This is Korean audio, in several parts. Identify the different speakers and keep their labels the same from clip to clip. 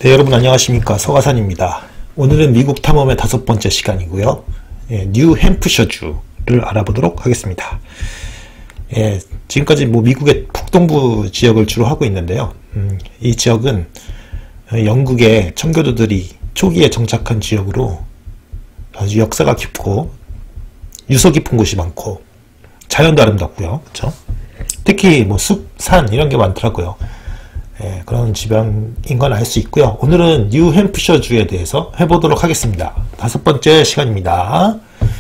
Speaker 1: 네, 여러분 안녕하십니까, 서가산입니다. 오늘은 미국 탐험의 5번째 시간이고요. 뉴햄프셔주를 알아보도록 하겠습니다. 지금까지 미국의 북동부 지역을 주로 하고 있는데요. 이 지역은 영국의 청교도들이 초기에 정착한 지역으로 아주 역사가 깊고 유서 깊은 곳이 많고 자연도 아름답고요. 그렇죠? 특히 숲, 산 이런 게 많더라고요. 그런 지방인 건 알 수 있고요. 오늘은 뉴햄프셔주에 대해서 해보도록 하겠습니다. 5번째 시간입니다.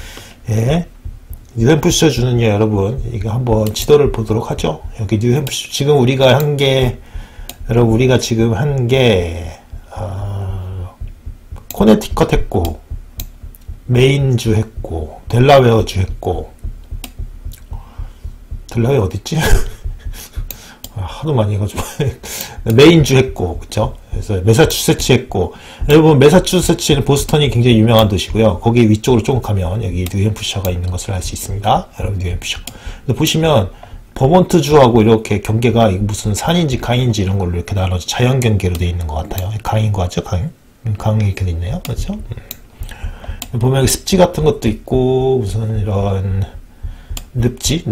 Speaker 1: 뉴햄프셔주는요, 여러분, 이거 한번 지도를 보도록 하죠. 여기 뉴햄프셔, 지금 우리가 한 게, 여러분, 우리가 지금 한 게, 코네티컷 했고, 메인주 했고, 델라웨어주 했고, 델라웨어 어딨지? 하도 많이 해가지고 메인주 했고, 그쵸? 그래서 매사추세츠 했고, 여러분 매사추세츠는 보스턴이 굉장히 유명한 도시고요. 거기 위쪽으로 조금 가면 여기 뉴햄프셔가 있는 것을 알 수 있습니다. 여러분 뉴햄프셔. 근데 보시면 버몬트주하고 이렇게 경계가 무슨 산인지 강인지 이런 걸로 이렇게 나눠져 자연 경계로 되어 있는 것 같아요. 강인 거 같죠? 강이 이렇게 돼 있네요. 그렇죠? 보면 여기 습지 같은 것도 있고 무슨 이런 습지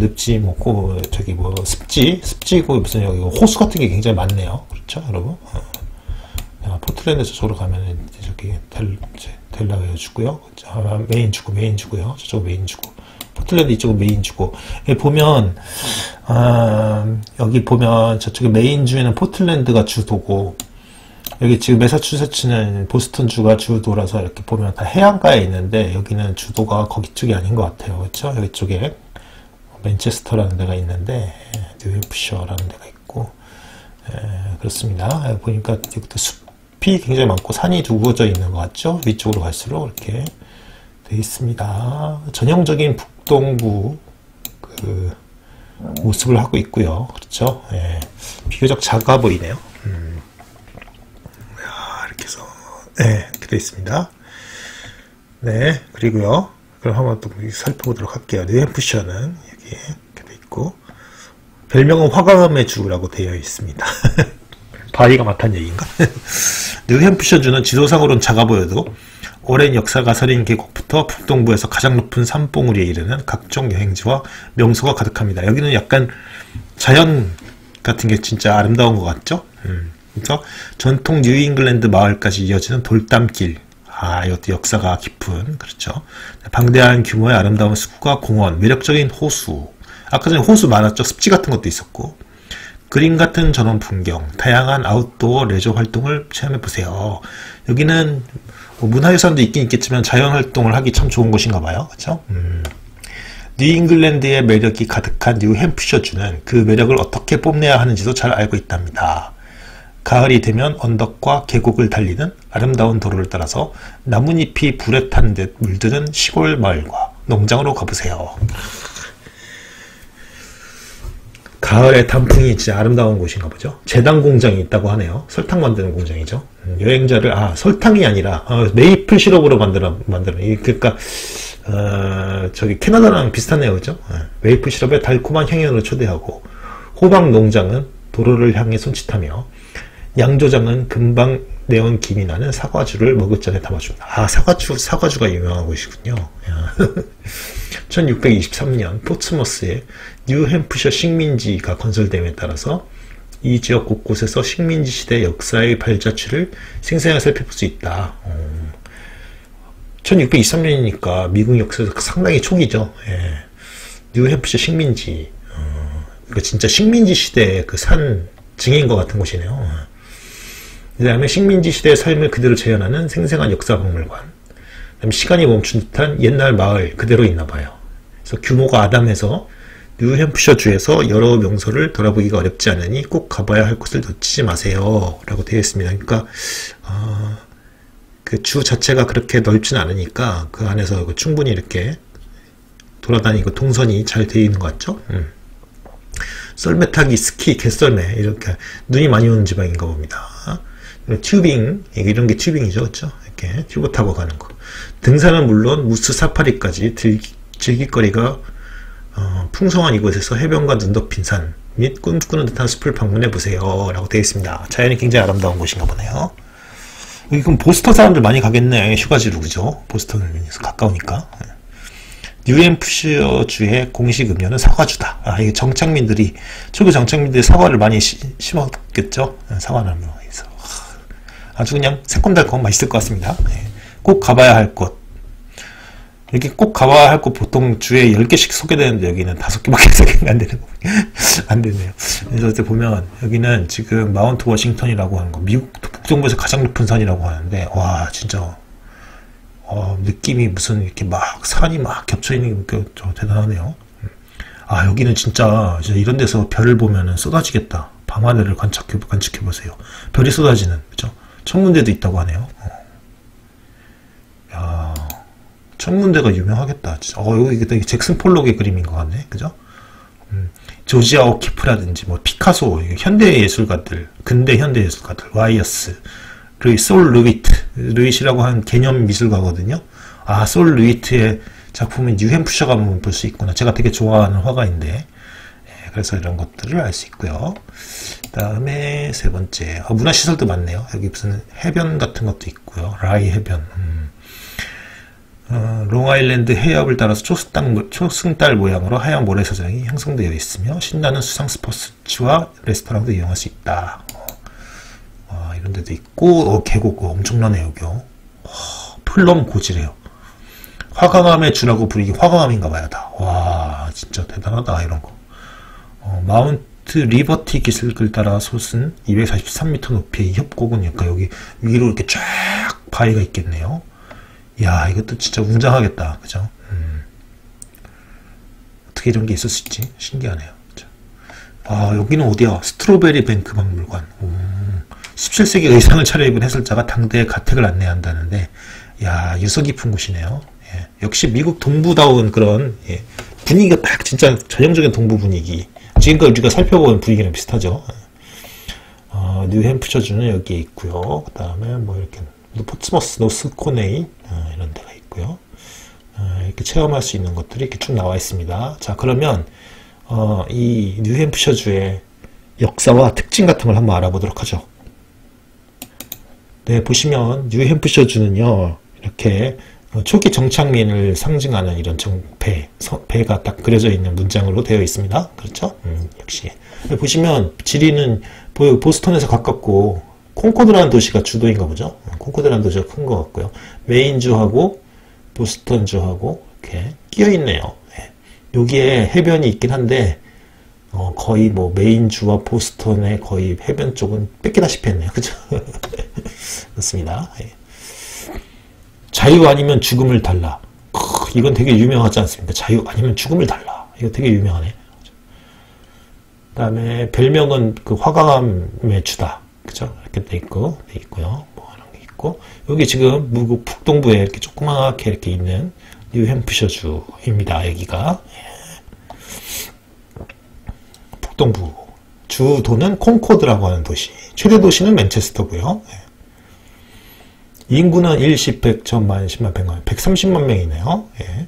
Speaker 1: 습지고 무슨 여기 호수 같은 게 굉장히 많네요. 그렇죠, 여러분? 포틀랜드 저쪽으로 가면은 저기 델라웨어 주고요. 메인주고요. 저쪽 메인주고. 포틀랜드 이쪽은 메인주고. 여기 보면 여기 보면 저쪽에 메인주에는 포틀랜드가 주도고 여기 지금 매사추세츠는 보스턴주가 주도라서 이렇게 보면 다 해안가에 있는데 여기는 주도가 거기 쪽이 아닌 것 같아요. 그렇죠? 여기 쪽에 맨체스터라는 데가 있는데 뉴햄프셔라는 데가 있고 그렇습니다. 보니까 여기도 숲이 굉장히 많고 산이 두고져 있는 것 같죠? 위쪽으로 갈수록 이렇게 되어 있습니다. 전형적인 북동부 그 모습을 하고 있고요. 그렇죠? 비교적 작아 보이네요. 이렇게 해서 이렇게 되어 있습니다. 네, 그리고요. 그럼 한번 또 살펴보도록 할게요. 뉴햄프셔는 여기 이렇게 돼 있고 별명은 화강암의 주라고 되어 있습니다. 바위가 많다는 얘기인가? 뉴햄프셔주는 지도상으로는 작아 보여도 오랜 역사가 서린 계곡부터 북동부에서 가장 높은 산봉우리에 이르는 각종 여행지와 명소가 가득합니다. 여기는 약간 자연 같은 게 진짜 아름다운 것 같죠? 그래서 전통 뉴잉글랜드 마을까지 이어지는 돌담길, 이것도 역사가 깊은, 그렇죠. 방대한 규모의 아름다운 숲과 공원, 매력적인 호수. 아까 전에 호수 많았죠. 습지 같은 것도 있었고. 그림 같은 전원 풍경, 다양한 아웃도어 레저 활동을 체험해보세요. 여기는 문화유산도 있긴 있겠지만 자연 활동을 하기 참 좋은 곳인가 봐요. 그렇죠? 뉴잉글랜드의 매력이 가득한 뉴햄프셔주는 그 매력을 어떻게 뽐내야 하는지도 잘 알고 있답니다. 가을이 되면 언덕과 계곡을 달리는 아름다운 도로를 따라서 나뭇잎이 불에 탄 듯 물드는 시골 마을과 농장으로 가보세요. 가을의 단풍이 진짜 아름다운 곳인가 보죠. 제당 공장이 있다고 하네요. 설탕 만드는 공장이죠. 여행자를 설탕이 아니라 메이플 시럽으로 만드는 그러니까 저기 캐나다랑 비슷하네요. 그죠? 메이플 시럽에 달콤한 향연을 초대하고 호박 농장은 도로를 향해 손짓하며 양조장은 금방 내온 김이 나는 사과주를 머그잔에 담아줍니다. 사과주가 유명한 곳이군요. 1623년 포츠머스에 뉴햄프셔 식민지가 건설됨에 따라서 이 지역 곳곳에서 식민지 시대 역사의 발자취를 생생하게 살펴볼 수 있다. 1623년이니까 미국 역사에서 상당히 초기죠. 뉴햄프셔 식민지. 진짜 식민지 시대의 그 산 증인 것 같은 곳이네요. 그 다음에 식민지 시대의 삶을 그대로 재현하는 생생한 역사박물관. 그다음에 시간이 멈춘 듯한 옛날 마을 그대로 있나 봐요. 그래서 규모가 아담해서 뉴햄프셔주에서 여러 명소를 돌아보기가 어렵지 않으니 꼭 가봐야 할 곳을 놓치지 마세요. 라고 되어 있습니다. 그러니까 그 주 자체가 그렇게 넓진 않으니까 그 안에서 충분히 이렇게 돌아다니고 동선이 잘 되어 있는 것 같죠? 썰매 타기, 스키, 개썰매 이렇게 눈이 많이 오는 지방인가 봅니다. 튜빙, 이런 게 튜빙이죠, 그렇죠? 이렇게 튜브 타고 가는 거. 등산은 물론 무스 사파리까지 즐길거리가 풍성한 이곳에서 해변과 눈 덮인 산 및 꿈꾸는 듯한 숲을 방문해 보세요. 라고 되어 있습니다. 자연이 굉장히 아름다운 곳인가 보네요. 여기 그럼 보스턴 사람들 많이 가겠네. 휴가지로, 그죠? 보스턴에서 가까우니까. 뉴햄프셔주의 공식 음료는 사과주다. 아, 이게 정착민들이, 초기 정착민들이 사과를 많이 심었겠죠? 사과나무. 아주 그냥 새콤달콤 맛있을 것 같습니다. 꼭 가봐야 할 곳. 이렇게 꼭 가봐야 할 곳 보통 주에 10개씩 소개되는데 여기는 5개밖에 소개가 안 되는 거. 안 되네요. 그래서 이제 보면 여기는 지금 마운트 워싱턴이라고 하는 거, 미국 북동부에서 가장 높은 산이라고 하는데, 와, 진짜, 느낌이 무슨 이렇게 막 산이 막 겹쳐있는 게 대단하네요. 아, 여기는 진짜 이런 데서 별을 보면은 쏟아지겠다. 밤하늘을 관측해보세요. 별이 쏟아지는, 그죠? 천문대도 있다고 하네요. 야, 천문대가 유명하겠다. 진짜. 여기 되게 잭슨 폴록의 그림인 것 같네. 그죠? 조지아 오키프라든지, 뭐, 피카소, 현대 예술가들, 근대 현대 예술가들, 와이어스, 솔 루이트라고 하는 개념 미술가거든요. 아, 솔 루이트의 작품은 뉴햄프셔 가면 볼 수 있구나. 제가 되게 좋아하는 화가인데. 그래서 이런 것들을 알 수 있고요. 그 다음에 세 번째, 문화시설도 많네요. 여기 무슨 해변 같은 것도 있고요. 라이 해변. 롱아일랜드 해협을 따라서 초승달 모양으로 하얀 모래사장이 형성되어 있으며 신나는 수상 스포츠와 레스토랑도 이용할 수 있다. 이런 데도 있고, 계곡 엄청나네요, 여기요. 플럼 고지래요. 화강암의 주라고 부르기 화강암인가 봐요, 다. 와, 진짜 대단하다, 이런 거. 마운트 리버티 기슭을 따라 솟은 243m 높이의 협곡은, 그러니까 여기 위로 이렇게 쫙 바위가 있겠네요. 야, 이것도 진짜 웅장하겠다. 그죠? 어떻게 이런 게 있을 수 있지? 신기하네요. 그죠? 아, 여기는 어디야? 스트로베리 뱅크 박물관. 17세기 의상을 차려입은 해설자가 당대의 가택을 안내한다는데, 야, 유서 깊은 곳이네요. 예, 역시 미국 동부다운 그런, 예, 분위기가 딱 진짜 전형적인 동부 분위기. 지금까지 우리가 살펴본 분위기랑 비슷하죠. 뉴햄프셔주는 여기에 있고요. 그 다음에 뭐 이렇게 포츠머스, 노스코네이 이런 데가 있고요. 이렇게 체험할 수 있는 것들이 이렇게 쭉 나와 있습니다. 자, 그러면 이 뉴햄프셔주의 역사와 특징 같은 걸 한번 알아보도록 하죠. 네, 보시면 뉴햄프셔주는요, 이렇게 초기 정착민을 상징하는 이런 배가 딱 그려져 있는 문장으로 되어 있습니다. 그렇죠? 역시. 보시면 지리는 보스턴에서 가깝고 콩코드라는 도시가 주도인가 보죠. 콩코드라는 도시가 큰 것 같고요. 메인주하고 보스턴주하고 이렇게 끼어 있네요. 네. 여기에 해변이 있긴 한데 거의 뭐 메인주와 보스턴의 거의 해변 쪽은 뺏기다시피 했네요. 그죠? 그렇습니다. 네. 자유 아니면 죽음을 달라. 이건 되게 유명하지 않습니까? 자유 아니면 죽음을 달라. 이거 되게 유명하네. 그 다음에 별명은 그 화강암의 주다. 그죠? 이렇게 돼 있고요. 뭐 이런 게 있고. 여기 지금 미국 북동부에 이렇게 조그맣게 이렇게 있는 뉴햄프셔주입니다. 여기가. 북동부. 주도는 콩코드라고 하는 도시. 최대 도시는 맨체스터고요. 인구는 1, 10, 100, 1000만, 10만, 100만, 130만 명이네요. 예.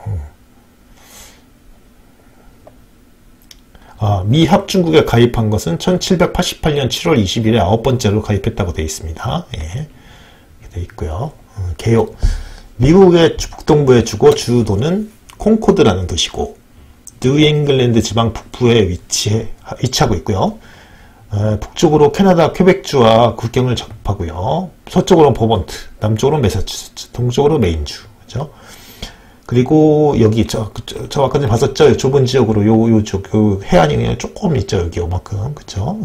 Speaker 1: 미 합중국에 가입한 것은 1788년 7월 20일에 9번째로 가입했다고 되어 있습니다. 예. 이렇게 되어 있고요. 개요. 미국의 북동부의 주고 주도는 콩코드라는 도시고, 뉴잉글랜드 지방 북부에 위치하고 있고요. 북쪽으로 캐나다 퀘벡주와 국경을 접하고요. 서쪽으로 버몬트, 남쪽으로 매사추세츠, 동쪽으로 메인주. 그죠? 그리고 여기 저 아까 전에 봤었죠? 좁은 지역으로 요쪽 해안이 그냥 조금 있죠. 여기 요만큼. 그쵸?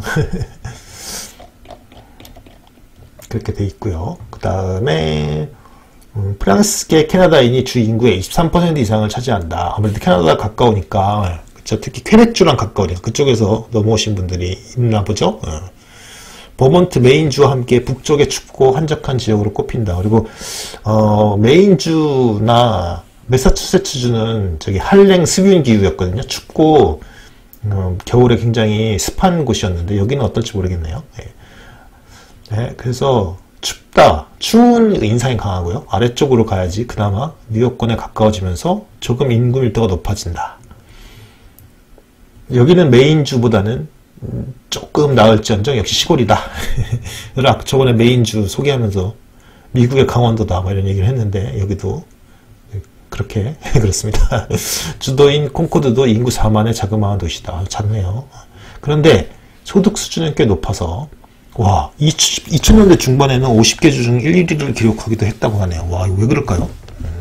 Speaker 1: 그렇게 돼 있고요. 그 다음에 프랑스계 캐나다인이 주 인구의 23% 이상을 차지한다. 아무래도 캐나다가 가까우니까, 그쵸? 특히 퀘벡주랑 가까우니까 그쪽에서 넘어오신 분들이 있나 보죠. 버몬트, 메인주와 함께 북쪽의 춥고 한적한 지역으로 꼽힌다. 그리고 메인주나 매사추세츠주는 저기 한랭 습유인 기후였거든요. 춥고 겨울에 굉장히 습한 곳이었는데 여기는 어떨지 모르겠네요. 네, 그래서 춥다, 추운 인상이 강하고요. 아래쪽으로 가야지 그나마 뉴욕권에 가까워지면서 조금 인구 밀도가 높아진다. 여기는 메인주보다는 조금 나을지언정 역시 시골이다. 저번에 메인주 소개하면서 미국의 강원도다 뭐 이런 얘기를 했는데 여기도 그렇게 그렇습니다. 주도인 콩코드도 인구 4만의 자그마한 도시다. 작네요. 그런데 소득 수준은 꽤 높아서 와 2000년대 중반에는 50개 주 중 1, 1위를 기록하기도 했다고 하네요. 와 이거 왜 그럴까요?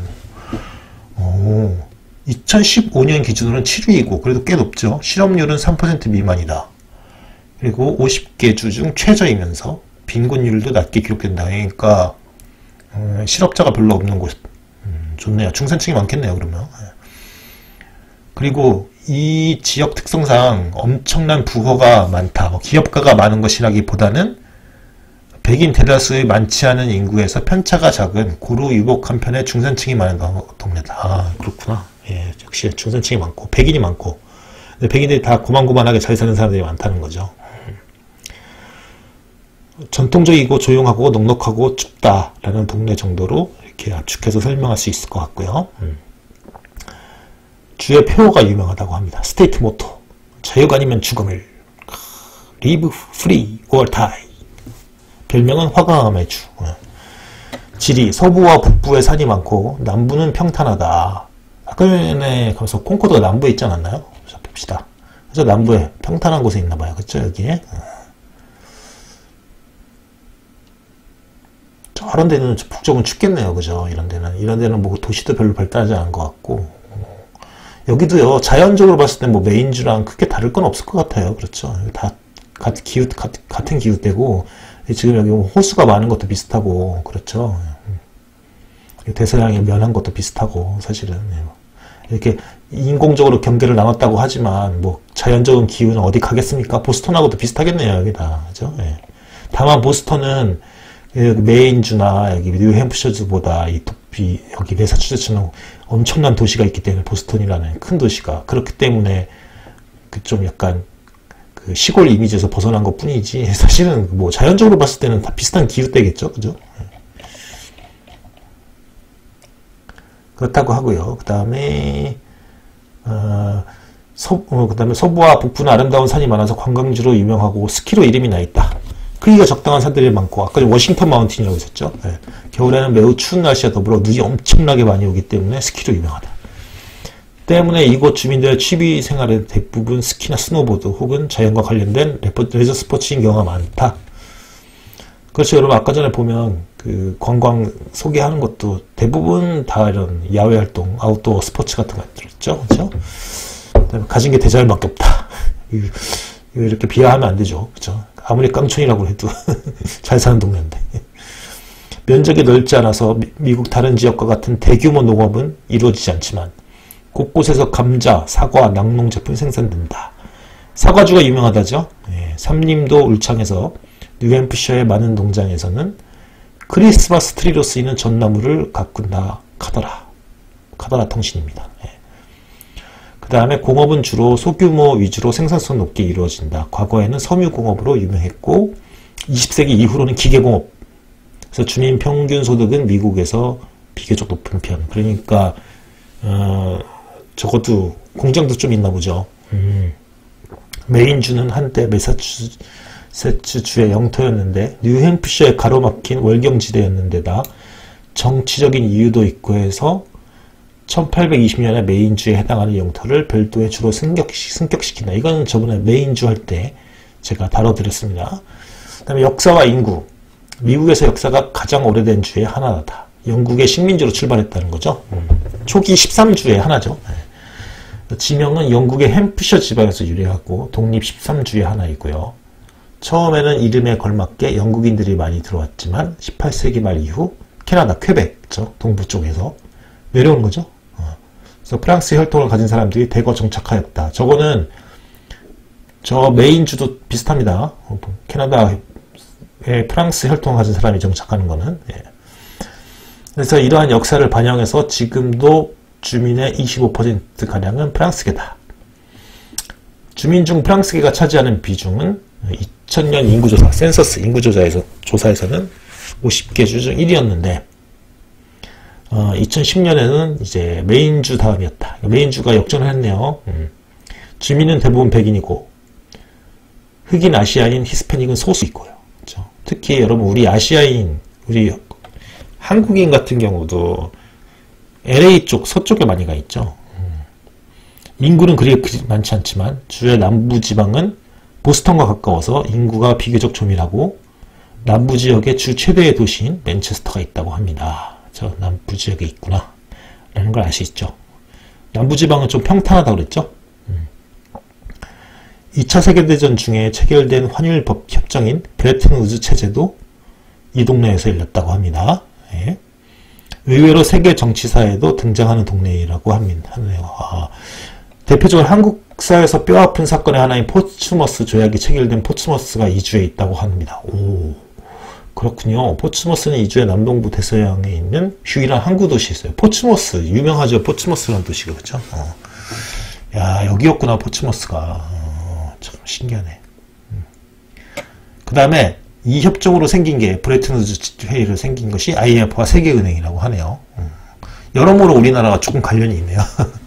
Speaker 1: 2015년 기준으로는 7위이고 그래도 꽤 높죠. 실업률은 3% 미만이다. 그리고 50개 주 중 최저이면서 빈곤율도 낮게 기록된다. 그러니까 실업자가 별로 없는 곳. 좋네요. 중산층이 많겠네요. 그러면. 그리고 이 지역 특성상 엄청난 부호가 많다. 뭐 기업가가 많은 것이라기보다는 백인 대다수의 많지 않은 인구에서 편차가 작은 고루 유복한 편의 중산층이 많은 동네다. 아, 그렇구나. 예, 역시 중산층이 많고 백인이 많고 근데 백인들이 다 고만고만하게 잘 사는 사람들이 많다는 거죠. 전통적이고 조용하고 넉넉하고 춥다라는 동네 정도로 이렇게 압축해서 설명할 수 있을 것 같고요. 주의 표어가 유명하다고 합니다. 스테이트 모토 자유가 아니면 죽음을 Live free or die. 별명은 화강암의 주. 지리 서부와 북부에 산이 많고 남부는 평탄하다. 아까 전에 가면서 콩코드가 남부에 있지 않았나요? 자, 봅시다. 그래서 남부에 평탄한 곳에 있나봐요. 그쵸 여기에. 저런 데는 북쪽은 춥겠네요. 그죠? 이런 데는 뭐 도시도 별로 발달하지 않은 것 같고. 여기도요, 자연적으로 봤을 때 뭐 메인주랑 크게 다를 건 없을 것 같아요. 그렇죠? 다 같은 기후대고, 지금 여기 호수가 많은 것도 비슷하고, 그렇죠? 대서양이 면한 것도 비슷하고, 사실은. 이렇게 인공적으로 경계를 나눴다고 하지만, 뭐, 자연적인 기후는 어디 가겠습니까? 보스턴하고도 비슷하겠네요, 여기 다. 그죠? 예. 다만, 보스턴은, 메인주나 여기 뉴햄프셔주보다 여기 매사추세츠는 엄청난 도시가 있기 때문에 보스턴이라는 큰 도시가 그렇기 때문에 그 좀 약간 그 시골 이미지에서 벗어난 것 뿐이지 사실은 뭐 자연적으로 봤을 때는 다 비슷한 기후대겠죠, 그죠? 그렇다고 하고요. 그다음에 서부와 북부는 아름다운 산이 많아서 관광지로 유명하고 스키로 이름이 나 있다. 크기가 적당한 산들이 많고 아까 워싱턴 마운틴이라고 했었죠. 네. 겨울에는 매우 추운 날씨와 더불어 눈이 엄청나게 많이 오기 때문에 스키로 유명하다. 때문에 이곳 주민들의 취미 생활의 대부분 스키나 스노보드 혹은 자연과 관련된 레저 스포츠인 경우가 많다. 그렇죠. 여러분 아까 전에 보면 그 관광 소개하는 것도 대부분 다 이런 야외 활동, 아웃도어 스포츠 같은 것들 있죠. 그렇죠? 가진 게 대자연밖에 없다. 이렇게 비하하면 안 되죠. 그렇죠? 아무리 깡촌이라고 해도 잘 사는 동네인데. 면적이 넓지 않아서 미국 다른 지역과 같은 대규모 농업은 이루어지지 않지만 곳곳에서 감자, 사과, 낙농 제품이 생산된다. 사과주가 유명하다죠. 예, 삼림도 울창에서 뉴햄프셔의 많은 농장에서는 크리스마스 트리로 쓰이는 전나무를 가꾼다 카더라 통신입니다. 예. 그 다음에 공업은 주로 소규모 위주로 생산성 높게 이루어진다. 과거에는 섬유공업으로 유명했고 20세기 이후로는 기계공업. 그래서 주민 평균 소득은 미국에서 비교적 높은 편. 그러니까 적어도 공장도 좀 있나 보죠. 메인주는 한때 매사추세츠주의 영토였는데 뉴햄프셔에 가로막힌 월경지대였는데다 정치적인 이유도 있고 해서 1820년에 메인주에 해당하는 영토를 별도의 주로 승격시킨다. 이건 저번에 메인주 할 때 제가 다뤄드렸습니다. 그 다음에 역사와 인구. 미국에서 역사가 가장 오래된 주의 하나다. 영국의 식민지로 출발했다는 거죠. 초기 13주의 하나죠. 지명은 영국의 햄프셔 지방에서 유래하고 독립 13주의 하나이고요. 처음에는 이름에 걸맞게 영국인들이 많이 들어왔지만 18세기 말 이후 캐나다 퀘벡, 그렇죠? 동부 쪽에서 내려오는 거죠. 그래서 프랑스 혈통을 가진 사람들이 대거 정착하였다. 저거는 저 메인주도 비슷합니다. 캐나다에 프랑스 혈통을 가진 사람이 정착하는 거는. 예. 그래서 이러한 역사를 반영해서 지금도 주민의 25%가량은 프랑스계다. 주민 중 프랑스계가 차지하는 비중은 2000년 인구조사, 센서스 인구조사에서는 50개 주 중 1위였는데 2010년에는 이제 메인주 다음이었다. 메인주가 역전을 했네요. 주민은 대부분 백인이고 흑인, 아시아인, 히스패닉은 소수 있고요. 그렇죠? 특히 여러분 우리 아시아인, 우리 한국인 같은 경우도 LA 쪽 서쪽에 많이 가 있죠. 인구는 그리 많지 않지만 주의 남부지방은 보스턴과 가까워서 인구가 비교적 조밀하고 남부지역의 주 최대의 도시인 맨체스터가 있다고 합니다. 저 남부지역에 있구나 라는 걸 알 수 있죠. 남부지방은 좀 평탄하다고 그랬죠. 2차 세계대전 중에 체결된 환율법 협정인 브레튼 우즈 체제도 이 동네에서 열렸다고 합니다. 예. 의외로 세계 정치사에도 등장하는 동네라고 하네요. 대표적으로 한국사에서 뼈아픈 사건의 하나인 포츠머스 조약이 체결된 포츠머스가 이주에 있다고 합니다. 오, 그렇군요. 포츠머스는 이주의 남동부 대서양에 있는 유일한 항구 도시에 있어요. 포츠머스 유명하죠. 포츠머스라는 도시가 그렇죠. 야, 여기였구나 포츠머스가. 참 신기하네. 그 다음에 이 협정으로 생긴 게 브레튼 우즈 회의로 생긴 것이 IMF와 세계은행이라고 하네요. 여러모로 우리나라가 조금 관련이 있네요.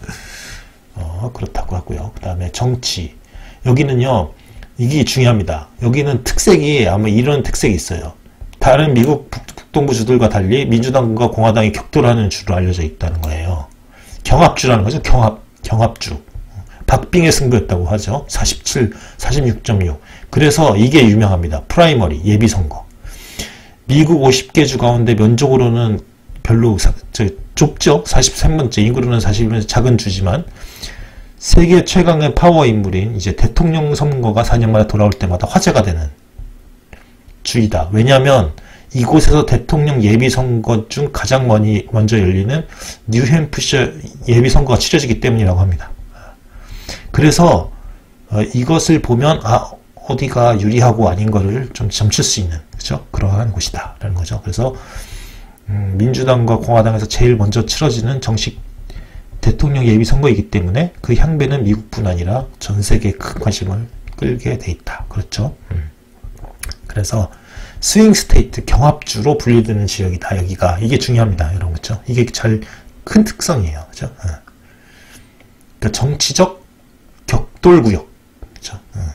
Speaker 1: 그렇다고 하고요. 그 다음에 정치. 여기는요, 이게 중요합니다. 여기는 특색이 아마 이런 특색이 있어요. 다른 미국 북동부주들과 달리 민주당과 공화당이 격돌하는 주로 알려져 있다는 거예요. 경합주라는 거죠. 경합주. 박빙의 승부였다고 하죠. 47, 46.6. 그래서 이게 유명합니다. 프라이머리, 예비선거. 미국 50개 주 가운데 면적으로는 별로 좁죠. 43번째, 인구로는 41번째 작은 주지만 세계 최강의 파워 인물인 이제 대통령 선거가 4년마다 돌아올 때마다 화제가 되는 주이다. 왜냐하면 이곳에서 대통령 예비선거 중 가장 먼저 열리는 뉴햄프셔 예비선거가 치러지기 때문이라고 합니다. 그래서 이것을 보면 어디가 유리하고 아닌 거를 좀 점칠 수 있는 그죠? 그러한 곳이다 라는 거죠. 그래서 민주당과 공화당에서 제일 먼저 치러지는 정식 대통령 예비선거이기 때문에 그 향배는 미국뿐 아니라 전 세계에 큰 관심을 끌게 돼 있다. 그렇죠? 그래서 스윙 스테이트 경합주로 분류되는 지역이다. 여기가 이게 중요합니다. 여러분 그렇죠? 이게 잘 큰 특성이에요. 그렇죠? 그러니까 정치적 격돌구역. 그렇죠?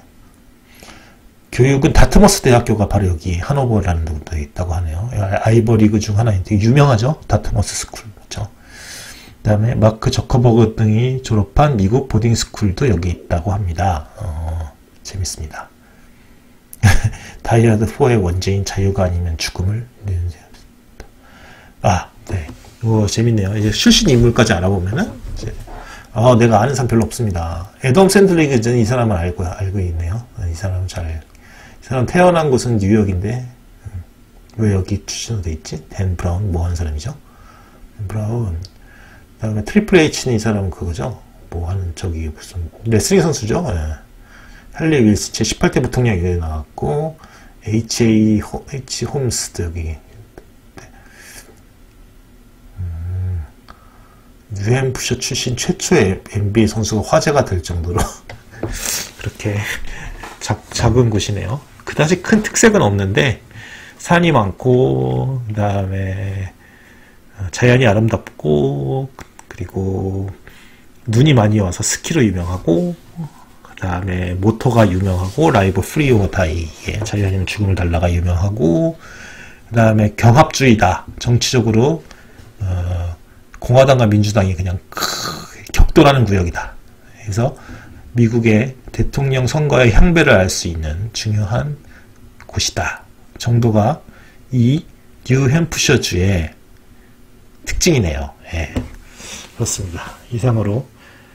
Speaker 1: 교육은 다트머스 대학교가 바로 여기 하노버라는 데에 있다고 하네요. 아이버리그 중 하나인데 유명하죠. 다트머스 스쿨. 그렇죠? 그 다음에 마크 저커버그 등이 졸업한 미국 보딩스쿨도 여기 있다고 합니다. 재밌습니다. 다이아드 4의 원제인 자유가 아니면 죽음을 네. 이거 재밌네요. 이제 출신 인물까지 알아보면은 이제 내가 아는 사람 별로 없습니다. 애덤 샌들리그는 이 사람을 알고 있네요. 이 사람은 이 사람 태어난 곳은 뉴욕인데 왜 여기 출신으로 돼 있지? 댄 브라운 뭐 하는 사람이죠? 댄 브라운. 그다음에 트리플 H는 이 사람은 그거죠. 뭐 하는 저기 무슨 레슬링 선수죠. 네. 할리 윌스 제 18대 부통령이 나왔고 H 홈스도 여기. 뉴햄프셔 출신 최초의 NBA 선수가 화제가 될 정도로 그렇게 작은 곳이네요. 그다지 큰 특색은 없는데 산이 많고 그 다음에 자연이 아름답고 그리고 눈이 많이 와서 스키로 유명하고 그 다음에 모터가 유명하고 라이브 프리 오어 다이 자유 아니면 죽음을 달라가 유명하고 그 다음에 경합주의다. 정치적으로 공화당과 민주당이 그냥 격돌하는 구역이다. 그래서 미국의 대통령 선거의 향배를 알 수 있는 중요한 곳이다. 정도가 이 뉴햄프셔주의 특징이네요. 예. 그렇습니다. 이상으로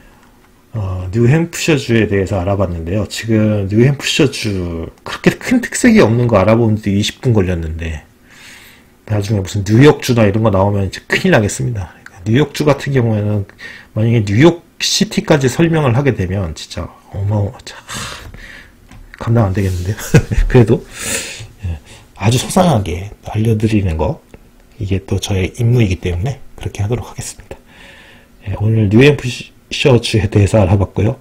Speaker 1: 뉴햄프셔주에 대해서 알아봤는데요. 지금 뉴햄프셔주 그렇게 큰 특색이 없는 거 알아보는데 20분 걸렸는데 나중에 무슨 뉴욕주나 이런 거 나오면 이제 큰일 나겠습니다. 뉴욕주 같은 경우에는 만약에 뉴욕시티까지 설명을 하게 되면 진짜 감당 안 되겠는데요. 그래도 아주 소상하게 알려드리는 거 이게 또 저의 임무이기 때문에 그렇게 하도록 하겠습니다. 오늘 뉴햄프셔주에 대해서 알아봤고요.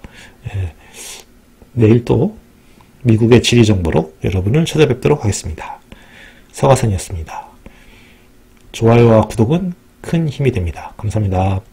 Speaker 1: 내일 또 미국의 지리 정보로 여러분을 찾아뵙도록 하겠습니다. 서가선이었습니다. 좋아요와 구독은 큰 힘이 됩니다. 감사합니다.